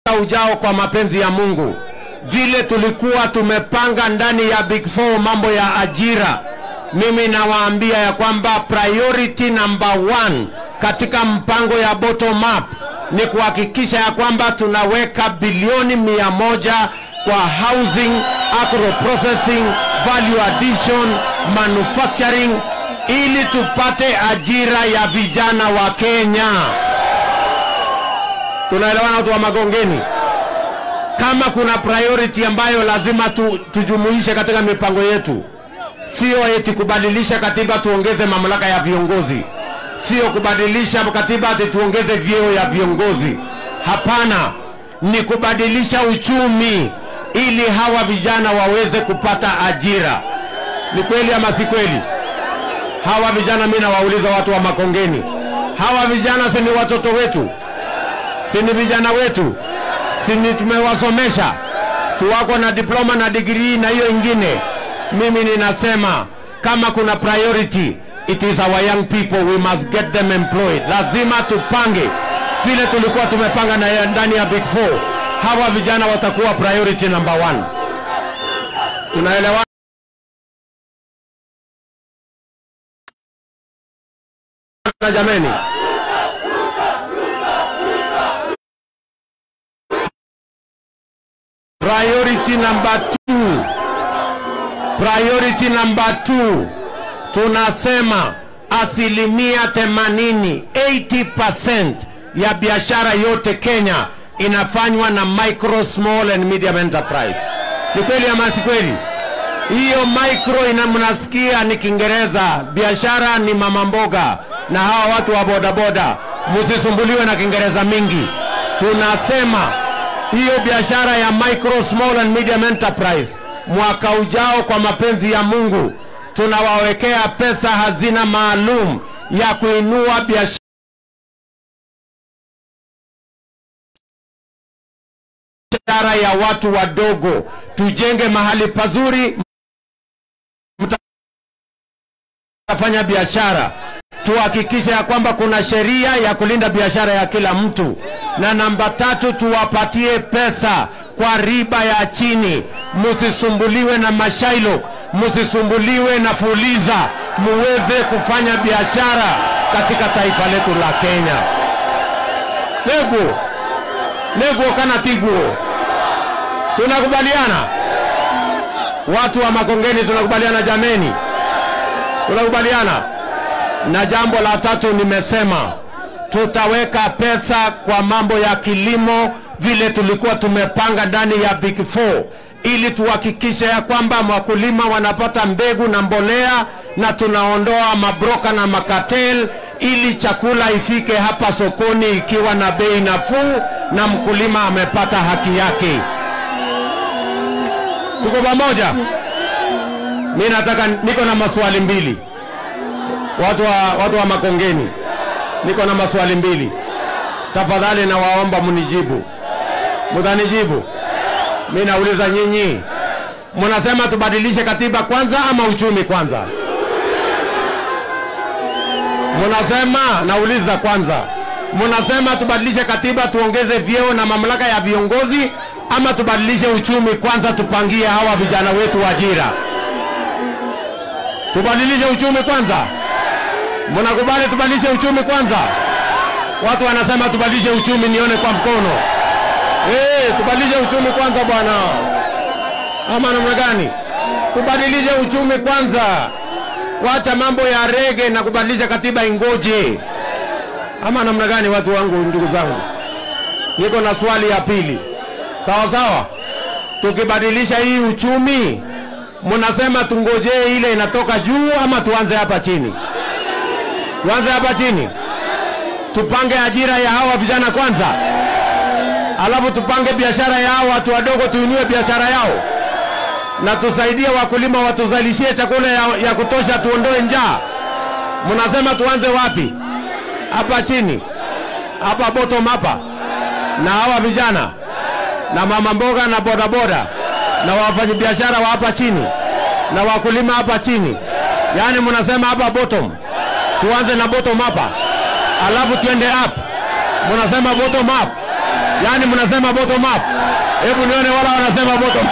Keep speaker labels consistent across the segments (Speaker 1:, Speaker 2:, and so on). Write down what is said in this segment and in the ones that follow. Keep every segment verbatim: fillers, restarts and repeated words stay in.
Speaker 1: ujao kwa mapenzi ya Mungu, vile tulikuwa tumepanga ndani ya Big Four mambo ya ajira, mimi nawaambia ya kwamba priority number one katika mpango ya bottom up ni kuhakikisha ya kwamba tunaweka bilioni mia moja kwa housing, agro processing, value addition, manufacturing, ili tupate ajira ya vijana wa Kenya. Tunaelewana watu wa Makongeni? Kama kuna priority ambayo lazima tu, tujumuishe katika mipango yetu, sio eti kubadilisha katiba tuongeze mamlaka ya viongozi, sio kubadilisha katiba ati tuongeze vyeo ya viongozi. Hapana, ni kubadilisha uchumi ili hawa vijana waweze kupata ajira. Ni kweli ama si kweli? Hawa vijana, mimi nawauliza watu wa Makongeni, hawa vijana si ni watoto wetu? Si ni vijana wetu? Si ni tumewasomesha? Si wako na diploma na degree na hiyo ingine? Mimi ninasema kama kuna priority, it is our young people, we must get them employed. Lazima tupange vile tulikuwa tumepanga na ndani ya Big Four. Hawa vijana watakuwa priority number one. Unaelewa? Na jameni, priority number two, priority number two, tunasema asilimia themanini, eighty percent ya biashara yote Kenya inafanywa na micro, small and medium enterprise. Ni kweli ama si kweli? Hiyo micro ina mnasikia ni Kiingereza, biashara ni mama mboga, na hawa watu wa boda boda msisumbuliwe na Kiingereza mingi. Tunasema hiyo biashara ya micro, small and medium enterprise, mwaka ujao kwa mapenzi ya Mungu tunawawekea pesa hazina maalum ya kuinua biashara ya watu wadogo. Tujenge mahali pazuri mtafanya biashara. Tuhakikishe ya kwamba kuna sheria ya kulinda biashara ya kila mtu. Na namba tatu, tuwapatie pesa kwa riba ya chini. Msisumbuliwe na mashailo, msisumbuliwe na fuliza, muweze kufanya biashara katika taifa letu la Kenya. Nego, nego kana tiguo. Tunakubaliana? Watu wa Makongeni tunakubaliana jameni? Tunakubaliana? Na jambo la tatu nimesema tutaweka pesa kwa mambo ya kilimo vile tulikuwa tumepanga ndani ya Big Four, ili tuhakikishe ya kwamba wakulima wanapata mbegu na mbolea, na tunaondoa mabroka na makatel, ili chakula ifike hapa sokoni ikiwa na bei nafuu na mkulima amepata haki yake. Tuko pamoja? Mimi nataka, niko na maswali mbili. Watu wa, watu wa Makongeni, niko na maswali mbili. Tafadhali na waomba munijibu. Mutanijibu? Mimi nauliza nyinyi, mnasema tubadilishe katiba kwanza ama uchumi kwanza? Mnasema, nauliza kwanza, mnasema tubadilishe katiba tuongeze vyeo na mamlaka ya viongozi, ama tubadilishe uchumi kwanza tupangie hawa vijana wetu ajira? Tubadilishe uchumi kwanza? Mnakubali tubadilishe uchumi kwanza? Watu wanasema tubadilishe uchumi, nione kwa mkono. Eh, tubadilishe uchumi kwanza bwana. Ama namna gani? Tubadilishe uchumi kwanza. Wacha mambo ya rege na kubadilisha katiba ingoje. Ama namna gani watu wangu, ndugu zangu? Niko na swali ya pili. Sawa sawa? Tukibadilisha hii uchumi, mnasema tungojee ile inatoka juu ama tuanze hapa chini? Tuanze hapa chini. Tupange ajira ya hawa vijana kwanza, alafu tupange biashara ya hawa watu wadogo, tuinue biashara yao, na tusaidie wakulima watuzalishie chakula ya, ya kutosha, tuondoe njaa. Mnasema tuanze wapi? Hapa chini? Hapa bottom hapa? Na hawa vijana na mama mboga na boda boda na wafanyabiashara wa hapa chini na wakulima hapa chini, yani mnasema hapa bottom? Tuanze na bottom hapa, alafu tuende up. Mnasema bottom up. Yani mnasema bottom up. Hebu nione wala wanasema bottom.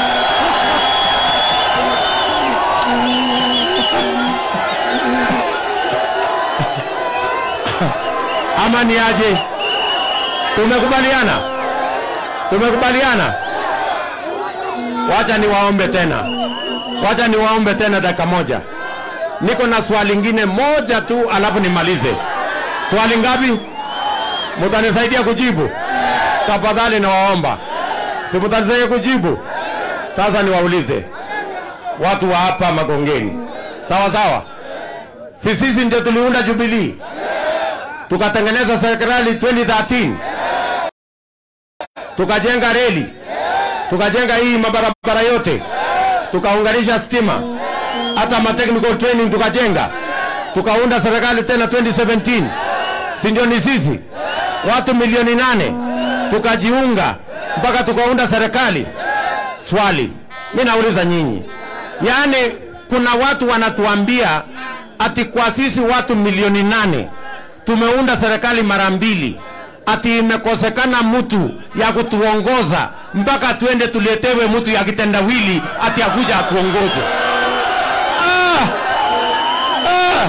Speaker 1: Ama ni aje? Tumekubaliana? Tumekubaliana? Wacha niwaombe tena. Wacha niwaombe tena dakika moja. Niko na swali lingine moja tu alafu nimalize. Swali ngapi? Mtanisaidia kujibu? Tafadhali nawaomba. Si mtanisaidia kujibu? Sasa niwaulize. Watu wa hapa Makongeni. Sawa sawa? Sisi sisi ndio tuliunda Jubilee. Tukatengeneza serikali twenty thirteen. Tukajenga reli. Tukajenga hii mabarabara yote. Tukaunganisha stima. Hata ma technical training tukajenga. Tukaunda serikali tena twenty seventeen. Si ndio ni sisi? Watu milioni nane. Tukajiunga mpaka tukaunda serikali. Swali. Mimi nauliza nyinyi. Yaani kuna watu wanatuambia ati kwa sisi watu milioni nane tumeunda serikali mara mbili, ati imekosekana mtu ya kutuongoza mpaka tuende tuletewe mtu ya kitendawili ati akuja atuongoze. Ah! Ah!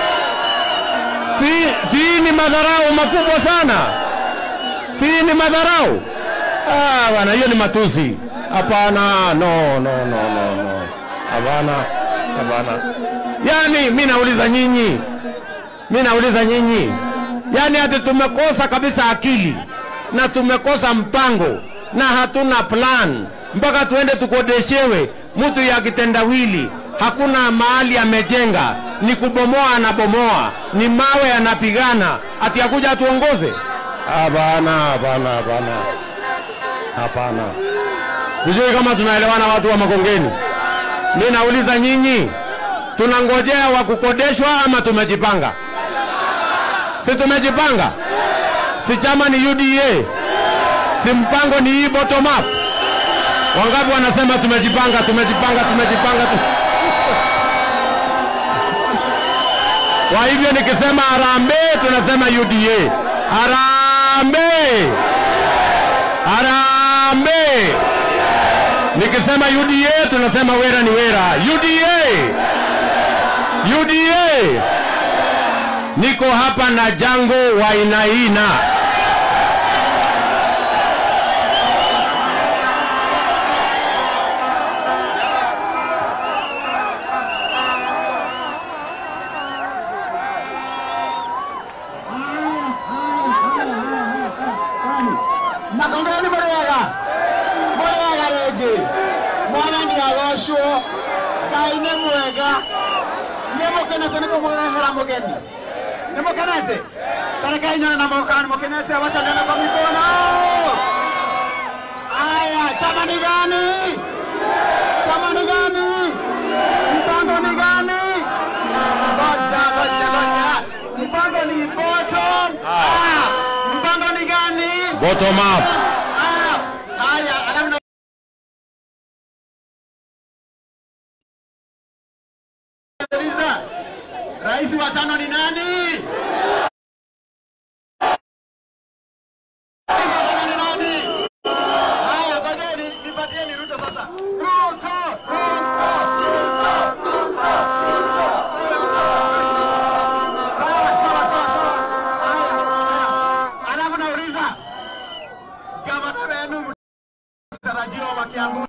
Speaker 1: Si, si ni madharau makubwa sana. Si ni madharau. Ah, bwana hiyo ni matusi. Hapana, no, no, no, no, no. Hapana, hapana. Yaani mimi nauliza nyinyi. Mimi nauliza nyinyi. Yaani hata tumekosa kabisa akili na tumekosa mpango na hatuna plan mpaka tuende tukodeshewe mtu ya kitendawili. Hakuna mahali amejenga, ni kubomoa anabomoa, ni mawe anapigana, ati akuja tuongoze. Hapana, hapana, hapana. Hapana. Sijui kama tunaelewana watu wa Makongeni. Mimi nauliza nyinyi, tunangojea wa kukodeshwa ama tumejipanga? Si tumejipanga? Si chama ni U D A? Si mpango ni hii bottom up? Wangapi wanasema tumejipanga, tumejipanga, tumejipanga tu? Kwa hivyo nikisema harambee tunasema U D A. Harambee! Harambee! Nikisema U D A tunasema wera ni wera. U D A! U D A! Niko hapa na Jango wa Inaina.
Speaker 2: Makongeni murega. Murega rege. Mwana ni agosho. Kaine mwega. Nemo kenete niko mwega mugeni. Nemo kenete. Tareka inyana na mokani mokenete wachangana kwa mikono. Aya, chama ni gani? Chama ni gani? Mpango ni gani? Goja, goja, goja. Mpango ni bottom. Ah. Mpango ni gani?
Speaker 1: Bottom up.
Speaker 2: Ah. Aya, alamu Rais wa tano ni nani? Haya, bajeni, nipatieni Ruto sasa. Ruto, Ruto, Ruto, Ruto, Ruto. Sawa, sawa, sawa, sawa. Haya, haya. Alafu nauliza, gavana wenu mtarajiwa wa Kiambu.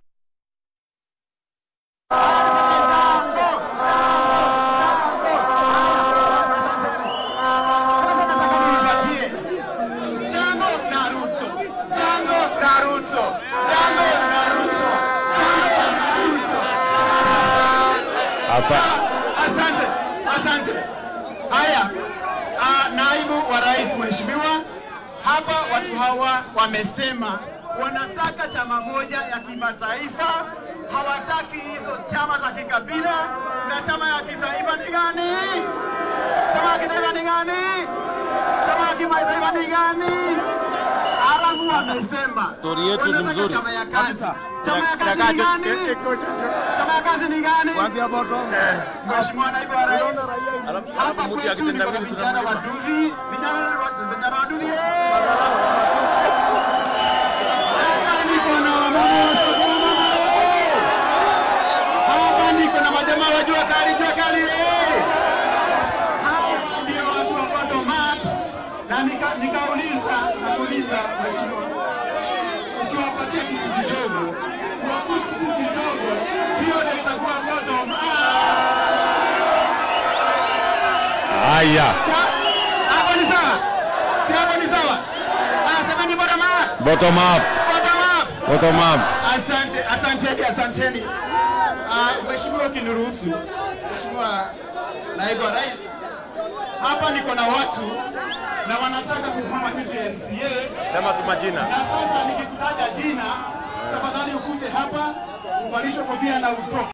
Speaker 2: Asante, asante. Haya, uh, naibu wa rais mheshimiwa, hapa watu hawa wamesema wanataka chama moja ya kimataifa, hawataki hizo chama za kikabila. Na chama ya kitaifa ni gani? Chama ya kitaifa ni gani? Chama ya kimataifa ni gani? Arabu wamesema
Speaker 3: story yetu ni nzuri.
Speaker 2: Chama ya kazi. Chama ya kazi ni gani? Chama ya kazi ni gani? Mheshimiwa naibu wa rais, hapa kwetu ni kwa vijana waduvi, vijana waduvi. nikauliza nakauliza ukiwapatia kitu kidogo kwa kitu kidogo hiyo ndio itakuwa bottom up.
Speaker 1: Haya.
Speaker 2: Hapo ni sawa? Si hapo ni sawa? Anasema ni bottom up.
Speaker 1: Bottom up.
Speaker 2: Bottom up.
Speaker 1: Bottom up.
Speaker 2: Asante, asanteni, asanteni. Ah, mheshimiwa kiniruhusu. Mheshimiwa Naibu Rais. Hapa niko na watu na wanataka kusimama kiti ya M C A.
Speaker 1: Sema tu majina.
Speaker 2: Na sasa nikikutaja jina, tafadhali ukute hapa, uvalishwe kofia na utoke.